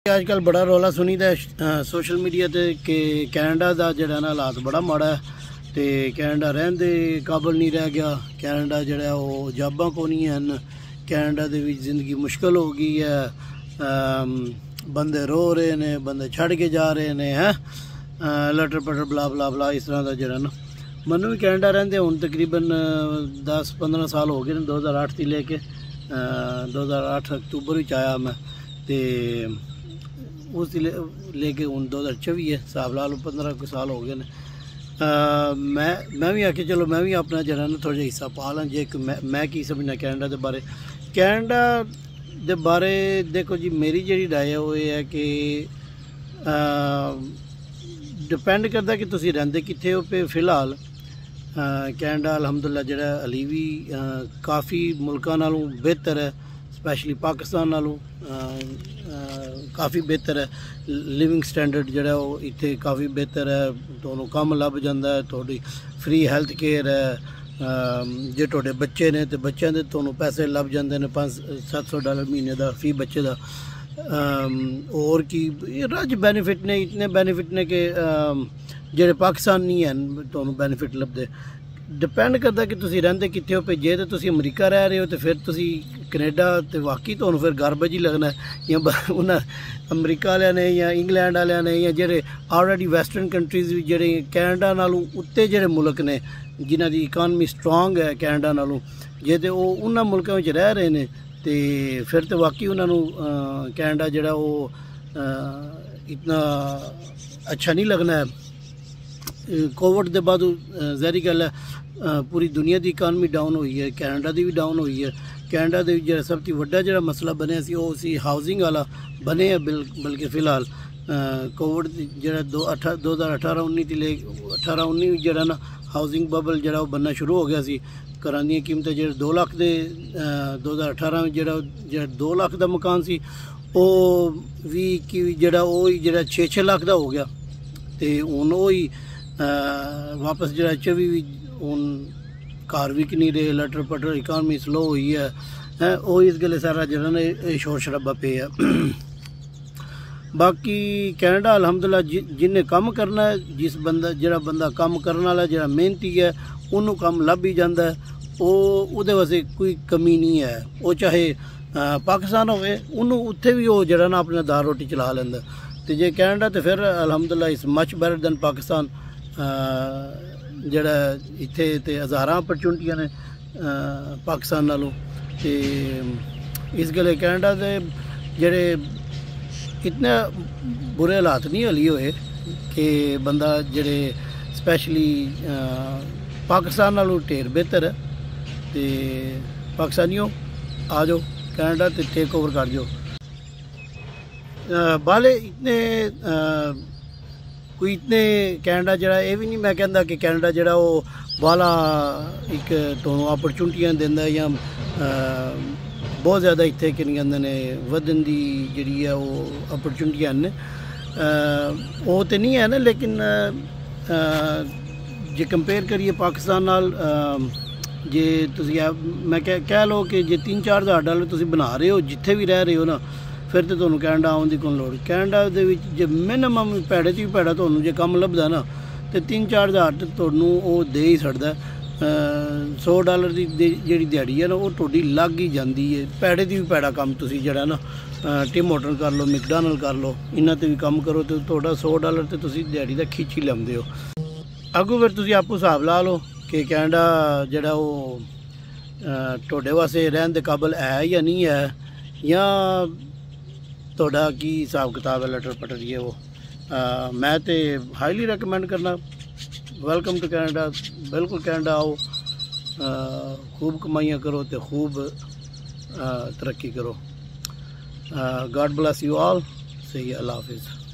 अजकल बड़ा रौला सुनी दा सोशल मीडिया ते कि कैनेडा दा जेह्ड़ा ना हालात बड़ा माड़ा है ते कैनेडा रहन दे काबल नहीं रह गया। कैनेडा जेह्ड़ा ओह् जॉबां कोई नहीं हैन। कैनेडा दे विच जिंदगी मुश्किल हो गई है। बंदे रो रहे ने, बंदे छड़ के जा रहे ने हैं लटर पटर बला बला बला इस तरह का जेह्ड़ा ना। मैनू भी कैनेडा रहिंदे हुण तकरीबन 10-15 साल हो गए ने। 2008 थी लेके 2008 अक्तूबर विच आया मैं ते उस लेके हूँ 2024 है, हिसाब ला लो 15 साल हो गए ने। मैं भी आखे चलो मैं भी अपना जरा ना थोड़ा हिस्सा पा ला जे मैं की समझना कैनेडा के बारे। कैनेडा के बारे देखो जी मेरी जी राय है वो ये है कि डिपेंड करता कि तुसी रहिंदे कित्थे हो पे। फिलहाल कैनेडा अलहमदुलिल्लाह जो अली भी काफ़ी मुल्कां नालों बेहतर है, स्पैशली पाकिस्तान नालों काफ़ी बेहतर है। लिविंग स्टैंडर्ड जोड़ा वो इत्थे काफ़ी बेहतर है। तुहानूं कम लभ जांदा है, थोड़ी फ्री हैल्थ केयर है। जे तुहाडे बच्चे ने तो बच्चों के तुहानूं पैसे लभ जांदे ने $500-700 महीने का फी बच्चे का। और की रज बैनीफिट ने, इतने बैनीफिट ने कि जेह्ड़े पाकिस्तान नहीं हैं तुहानूं बैनीफिट लभदे। डिपेंड करता कि तुसी रहिंदे कित्थे हो पे। जे तो तुसी अमरीका रह रहे हो तो फिर तुसी कनेडा तो वाकई तुहानूं फिर गार्बेज ही लगना है। या उन्हें अमरीका वालियां ने या इंग्लैंड वालियां ने या जेह्ड़े ऑलरेडी वैसटर्न कंट्रीज़ जेह्ड़े कैनेडा नालों उत्ते जेह्ड़े मुल्क ने जिन्हां दी इकानमी स्ट्रांग है कैनेडा नालों, जे तो वो उन्हां मुल्कां विच रह रहे ने तो फिर तो वाकई उन्होंने कैनेडा जोड़ा वो इतना अच्छा नहीं लगना है। कोविड के बाद ज़ाहिर गल है पूरी दुनिया की इकानमी डाउन हुई है, कैनेडा की भी डाउन हुई है। कैनेडा के जो सब तो वड्डा जो मसला बनया सी वो सी हाउसिंग वाला बने है बल्कि फिलहाल कोविड जो 2018-19 थी ले 18-19 जरा ना हाउसिंग बबल जरा बनना शुरू हो गया सी। घरां दी कीमतें जो 2 लाख के 2018 में जो 2 लाख का मकान सी वो भी जरा वो जरा 6-6 लाख का हो गया। तो हुण वो ही वापस जरा 24 हूँ घर विक नहीं रहे, लटर पटर इकानमी स्लो हुई है वो इस गले सारा जरा ना शोर शराबा पे है। बाकी कैनेडा अलहमदुलिल्लाह जिन्हें कम करना है, जिस बंदा जरा बंदा कम करने वाला जरा मेहनती है उन्होंने कम लभ ही जाता है। वो वास्ते कोई कमी नहीं है। वो चाहे पाकिस्तान होवे उन्होंने उत्थे भी वो जरा ना अपना दाल रोटी चला लेंदा। तो जे कैनेडा तो फिर अलहमदुलिल्लाह इस मच बैटर दैन पाकिस्तान। जड़ा इत्थे ते हज़ारां अपरचुनिटियां ने पाकिस्तान नालों। तो इस गले कैनेडा के जेह्ड़े इतने बुरे हालात नहीं हली होए कि बंदा जेह्ड़े स्पैशली पाकिस्तान नालों ढेर बेहतर है। तो पाकिस्तानियों आ जाओ कैनेडा तो टेक ओवर कर जाओ। बाले इतने कोई इतने कैनेडा जरा ये भी नहीं मैं कहता कि कैनेडा जरा वो वाला एक तुहानूं अपरचुनिटियां देंदा या बहुत ज़्यादा इत्थे कि कहंदे ने वधन दी जिहड़ी है वो अपरचुनिटियां ने वो तो नहीं है ना। लेकिन जे कंपेयर करिए पाकिस्तान नाल जे तुसीं मैं कह लो कि जे $3-4 तुसीं बना रहे हो जिथे भी रह रहे हो ना फिर तो तुहानूं कैनेडा आउण दी कोई लोड़। कैनेडा दे विच जे मिनिमम भैड़े तो भी भैड़ा तुहानूं जे कम लभदा ना तो $3-4 तो तुहानूं वो दे ही छड्डदा। $100 की जिहड़ी दिहाड़ी है ना वो तुहाडी लग ही जाती है। भैड़े तो भी भैड़ा कम तुसीं जरा ना टिम होटल कर लो, मैकडॉनल्ड कर लो, इन्हां ते भी कम करो तो तुहाडा $100 तो तुसीं दिहाड़ी दा खिच ही लैंदे हो। अगों फिर तुसीं आपू हिसाब ला लो कि कैनेडा जड़ा वो तुहाडे वास्ते रहन दे काबल है या नहीं है, या तुहाडा की हिसाब किताब है लटर पटर ये वो। मैं तो हाईली रिकमेंड करना वेलकम टू कैनेडा। बिल्कुल कैनेडा आओ, खूब कमाइयाँ करो तो खूब तरक्की करो। God bless you all. सही, अल्लाह हाफिज़।